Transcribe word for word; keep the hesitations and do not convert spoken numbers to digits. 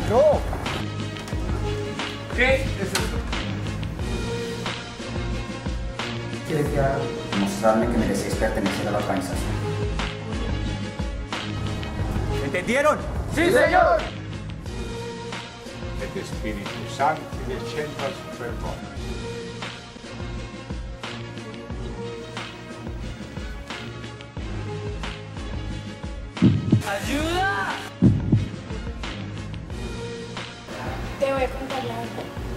No. ¿Qué es esto? Quería mostrarme que merecéis pertenecer a la organización. ¿Entendieron? ¡Sí, señor! Et Spiritus Sancti descendat super vos. ¡Ayuda! Te voy a contar la verdad.